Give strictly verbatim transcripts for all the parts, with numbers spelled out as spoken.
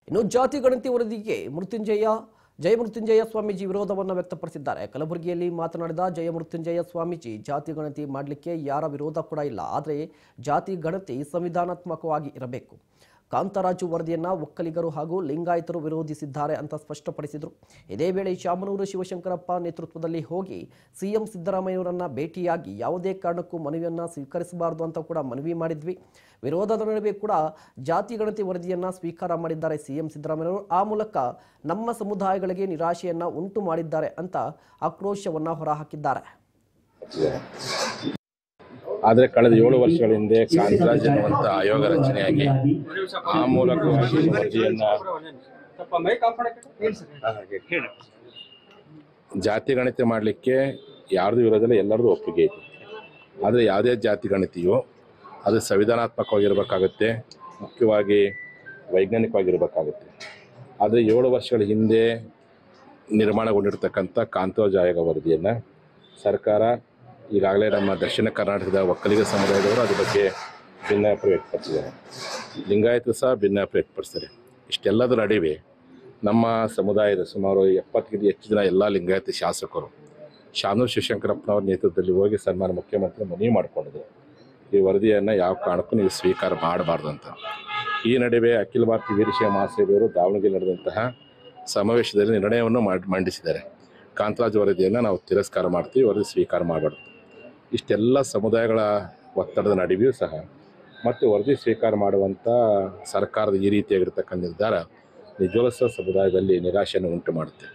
ಇನ್ನು ಜಾತಿ ಗಣತಿ ವರದಿಗೆ ಮೃತ್ಯುಂಜಯ ಜಯಮೃತ್ಯುಂಜಯ ಸ್ವಾಮೀಜಿ ವಿರೋಧವನ್ನು ವ್ಯಕ್ತಪಡಿಸಿದ್ದಾರೆ. ಕಲಬುರಗಿಯಲ್ಲಿ ಮಾತನಾಡಿದ ಜಯಮೃತ್ಯುಂಜಯ ಸ್ವಾಮೀಜಿ, ಜಾತಿ ಗಣತಿ ಮಾಡಲಿಕ್ಕೆ ಯಾರ ವಿರೋಧ ಕೂಡ ಇಲ್ಲ, ಆದರೆ ಜಾತಿ ಗಣತಿ ಸಂವಿಧಾನಾತ್ಮಕವಾಗಿ ಇರಬೇಕು. ಕಾಂತರಾಜು ವರದಿಯನ್ನು ಒಕ್ಕಲಿಗರು ಹಾಗೂ ಲಿಂಗಾಯತರು ವಿರೋಧಿಸಿದ್ದಾರೆ ಅಂತ ಸ್ಪಷ್ಟಪಡಿಸಿದರು. ಇದೇ ವೇಳೆ ಶಾಮನೂರು ಶಿವಶಂಕರಪ್ಪ ನೇತೃತ್ವದಲ್ಲಿ ಹೋಗಿ ಸಿಎಂ ಸಿದ್ದರಾಮಯ್ಯವರನ್ನ ಭೇಟಿಯಾಗಿ ಯಾವುದೇ ಕಾರಣಕ್ಕೂ ಮನವಿಯನ್ನು ಸ್ವೀಕರಿಸಬಾರದು ಅಂತ ಕೂಡ ಮನವಿ ಮಾಡಿದ್ವಿ. ವಿರೋಧದ ನಡುವೆ ಕೂಡ ಜಾತಿ ಗಣತಿ ವರದಿಯನ್ನು ಸ್ವೀಕಾರ ಮಾಡಿದ್ದಾರೆ ಸಿಎಂ ಸಿದ್ದರಾಮಯ್ಯವರು. ಆ ಮೂಲಕ ನಮ್ಮ ಸಮುದಾಯಗಳಿಗೆ ನಿರಾಶೆಯನ್ನು ಉಂಟು ಮಾಡಿದ್ದಾರೆ ಅಂತ ಆಕ್ರೋಶವನ್ನು ಹೊರಹಾಕಿದ್ದಾರೆ. ಆದರೆ ಕಳೆದ ಏಳು ವರ್ಷಗಳ ಹಿಂದೆ ಕಾಂತರಾಜ್ ಎನ್ನುವಂಥ ಆಯೋಗ ರಚನೆಯಾಗಿ ಆ ಮೂಲಕವಾಗಿ ವರದಿಯನ್ನು ಜಾತಿ ಗಣತಿ ಮಾಡಲಿಕ್ಕೆ ಯಾರ್ದು ವಿರೋಧದಲ್ಲಿ ಎಲ್ಲರದು ಒಪ್ಪಿಗೆ ಇದೆ. ಆದರೆ ಯಾವುದೇ ಜಾತಿ ಗಣತಿಯು ಅದು ಸಂವಿಧಾನಾತ್ಮಕವಾಗಿರಬೇಕಾಗುತ್ತೆ, ಮುಖ್ಯವಾಗಿ ವೈಜ್ಞಾನಿಕವಾಗಿರಬೇಕಾಗುತ್ತೆ. ಆದರೆ ಏಳು ವರ್ಷಗಳ ಹಿಂದೆ ನಿರ್ಮಾಣಗೊಂಡಿರ್ತಕ್ಕಂಥ ಕಾಂತರಾಜ್ ಆಯೋಗ ವರದಿಯನ್ನು ಸರ್ಕಾರ ಈಗಾಗಲೇ ನಮ್ಮ ದಕ್ಷಿಣ ಕರ್ನಾಟಕದ ಒಕ್ಕಲಿಗ ಸಮುದಾಯದವರು ಅದ್ರ ಬಗ್ಗೆ ಭಿನ್ನಾಭಿಪ್ರಾಯ ವ್ಯಕ್ತಪಡಿಸಿದ್ದಾರೆ. ಲಿಂಗಾಯತರು ಸಹ ಭಿನ್ನಾಭಿಪ್ರಾಯ ವ್ಯಕ್ತಪಡಿಸ್ತಾರೆ. ಇಷ್ಟೆಲ್ಲದರ ನಡುವೆ ನಮ್ಮ ಸಮುದಾಯದ ಸುಮಾರು ಎಪ್ಪತ್ತಕ್ಕಿಂತ ಹೆಚ್ಚು ಜನ ಎಲ್ಲ ಲಿಂಗಾಯತ ಶಾಸಕರು ಶಾಮನೂರು ಶಿವಶಂಕರಪ್ಪನವ್ರ ನೇತೃತ್ವದಲ್ಲಿ ಹೋಗಿ ಸನ್ಮಾನ್ಯ ಮುಖ್ಯಮಂತ್ರಿ ಮನವಿ ಮಾಡಿಕೊಂಡಿದ್ರು, ಈ ವರದಿಯನ್ನು ಯಾವ ಕಾರಣಕ್ಕೂ ನೀವು ಸ್ವೀಕಾರ ಮಾಡಬಾರ್ದು ಅಂತ. ಈ ನಡುವೆ ಅಖಿಲ ಭಾರತೀಯ ವೀರಶೈವ ಮಹಾಸಭೆಯವರು ದಾವಣಗೆರೆ ನಡೆದಂತಹ ಸಮಾವೇಶದಲ್ಲಿ ನಿರ್ಣಯವನ್ನು ಮಾಡಿ ಮಂಡಿಸಿದ್ದಾರೆ. ಕಾಂತರಾಜ್ ವರದಿಯನ್ನು ನಾವು ತಿರಸ್ಕಾರ ಮಾಡ್ತೀವಿ, ವರದಿ ಸ್ವೀಕಾರ ಮಾಡಬಾರ್ದು. ಇಷ್ಟೆಲ್ಲ ಸಮುದಾಯಗಳ ಒತ್ತಡದ ನಡುವೆಯೂ ಸಹ ಮತ್ತು ವರದಿ ಸ್ವೀಕಾರ ಮಾಡುವಂಥ ಸರ್ಕಾರದ ಈ ರೀತಿಯಾಗಿರ್ತಕ್ಕಂಥ ನಿರ್ಧಾರ ನಿಜವೂ ಸಮುದಾಯದಲ್ಲಿ ನಿರಾಶೆಯನ್ನು ಉಂಟು ಮಾಡುತ್ತೆ.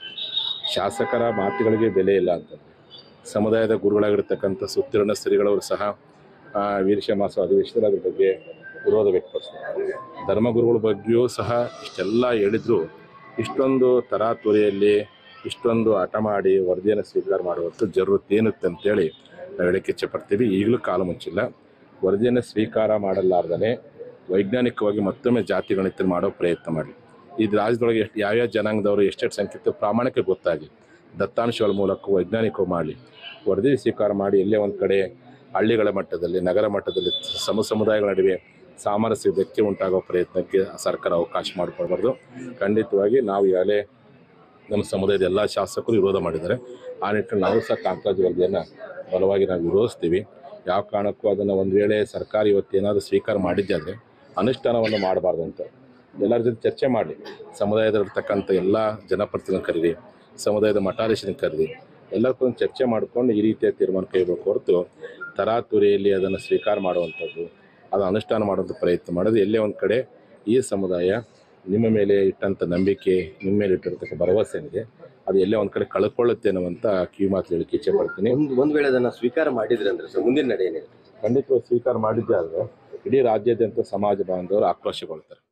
ಶಾಸಕರ ಮಾತುಗಳಿಗೆ ಬೆಲೆ ಇಲ್ಲ ಅಂತಂದರೆ ಸಮುದಾಯದ ಗುರುಗಳಾಗಿರ್ತಕ್ಕಂಥ ಸುತ್ತಿರಣ ಶ್ರೀಗಳವರು ಸಹ ವೀರಶೈವ ಮಹಾಸಭಾ ಅಧಿವೇಶನದಲ್ಲಿ ಅದ್ರ ಬಗ್ಗೆ ವಿರೋಧ ವ್ಯಕ್ತಪಡಿಸ್ತಾರೆ. ಧರ್ಮಗುರುಗಳ ಬಗ್ಗೆಯೂ ಸಹ ಇಷ್ಟೆಲ್ಲ ಹೇಳಿದ್ರು ಇಷ್ಟೊಂದು ತರಾತುರಿಯಲ್ಲಿ ಇಷ್ಟೊಂದು ಹಠ ಮಾಡಿ ವರದಿಯನ್ನು ಸ್ವೀಕಾರ ಮಾಡುವಂಥ ಜರುರತ್ ಏನುತ್ತೆ ಅಂತೇಳಿ ನಾವು ಹೇಳಕ್ಕೆ ಇಚ್ಛೆಪಡ್ತೀವಿ. ಈಗಲೂ ಕಾಲ ಮುಚ್ಚಿಲ್ಲ. ವರದಿಯನ್ನು ಸ್ವೀಕಾರ ಮಾಡಲಾರ್ದೇ ವೈಜ್ಞಾನಿಕವಾಗಿ ಮತ್ತೊಮ್ಮೆ ಜಾತಿ ಗಣತಿ ಮಾಡೋ ಪ್ರಯತ್ನ ಮಾಡಿ. ಈ ರಾಜ್ಯದೊಳಗೆ ಎಷ್ಟು ಯಾವ್ಯಾವ ಜನಾಂಗದವರು ಎಷ್ಟೆಷ್ಟು ಸಂಖ್ಯೆ ಪ್ರಾಮಾಣಿಕ ಗೊತ್ತಾಗಿ ದತ್ತಾಂಶಗಳ ಮೂಲಕ ವೈಜ್ಞಾನಿಕ ಮಾಡಲಿ ವರದಿ ಸ್ವೀಕಾರ ಮಾಡಿ ಎಲ್ಲೇ ಒಂದು ಕಡೆ ಹಳ್ಳಿಗಳ ಮಟ್ಟದಲ್ಲಿ ನಗರ ಮಟ್ಟದಲ್ಲಿ ಸಮ ಸಮುದಾಯಗಳ ನಡುವೆ ಸಾಮರಸ್ಯ ಧಕ್ಕೆ ಉಂಟಾಗೋ ಪ್ರಯತ್ನಕ್ಕೆ ಸರ್ಕಾರ ಅವಕಾಶ ಮಾಡಿಕೊಡ್ಬಾರ್ದು. ಖಂಡಿತವಾಗಿ ನಾವು ಈಗಾಗಲೇ ನಮ್ಮ ಸಮುದಾಯದ ಎಲ್ಲ ಶಾಸಕರು ವಿರೋಧ ಮಾಡಿದ್ದಾರೆ. ಆ ನಿಟ್ಟಿನಲ್ಲಿ ನಾವು ಸಹ ಕಾಂತರಾಜ್ ವರದಿಯನ್ನು ಬಲವಾಗಿ ನಾವು ವಿರೋಧಿಸ್ತೀವಿ. ಯಾವ ಕಾರಣಕ್ಕೂ ಅದನ್ನು ಒಂದು ವೇಳೆ ಸರ್ಕಾರ ಇವತ್ತು ಏನಾದರೂ ಸ್ವೀಕಾರ ಮಾಡಿದ್ದೆ ಆದರೆ ಅನುಷ್ಠಾನವನ್ನು ಮಾಡಬಾರ್ದು ಅಂತ ಎಲ್ಲರ ಜೊತೆ ಚರ್ಚೆ ಮಾಡಲಿ. ಸಮುದಾಯದಲ್ಲಿರ್ತಕ್ಕಂಥ ಎಲ್ಲ ಜನಪ್ರತಿನಿಧಿಗಳನ್ನು ಕರೀರಿ, ಸಮುದಾಯದ ಮಠಾಧೀಶನ ಕರೀರಿ, ಎಲ್ಲಕ್ಕೊಂದು ಚರ್ಚೆ ಮಾಡಿಕೊಂಡು ಈ ರೀತಿಯ ತೀರ್ಮಾನ ಕೈಗೊಳ್ಳಬೇಕು ಹೊರತು ತರಾತುರಿಯಲ್ಲಿ ಅದನ್ನು ಸ್ವೀಕಾರ ಮಾಡುವಂಥದ್ದು, ಅದು ಅನುಷ್ಠಾನ ಮಾಡುವಂಥ ಪ್ರಯತ್ನ ಮಾಡೋದು ಎಲ್ಲೇ ಒಂದು ಕಡೆ ಈ ಸಮುದಾಯ ನಿಮ್ಮ ಮೇಲೆ ಇಟ್ಟಂಥ ನಂಬಿಕೆ, ನಿಮ್ಮ ಮೇಲೆ ಇಟ್ಟಿರ್ತಕ್ಕ ಭರವಸೆ ಏನಿದೆ ಅದು ಎಲ್ಲೇ ಒಂದು ಕಡೆ ಕಳ್ಕೊಳ್ಳುತ್ತೆ ಅನ್ನುವಂಥ ಕಿವಿ ಮಾತು ಹೇಳಿಕ್ಕೆ ಇಚ್ಛೆ ಪಡ್ತೀನಿ. ಒಂದು ಒಂದು ವೇಳೆ ಅದನ್ನು ಸ್ವೀಕಾರ ಮಾಡಿದ್ರೆ ಅಂದರೆ ಸರ್ ಮುಂದಿನ ನಡೆ ಏನಿದೆ? ಖಂಡಿತವಾಗಿ ಸ್ವೀಕಾರ ಮಾಡಿದ್ದೆ ಆದರೆ ಇಡೀ ರಾಜ್ಯಾದ್ಯಂತ ಸಮಾಜ ಬಾಂಧವರು ಆಕ್ರೋಶಗೊಳ್ತಾರೆ.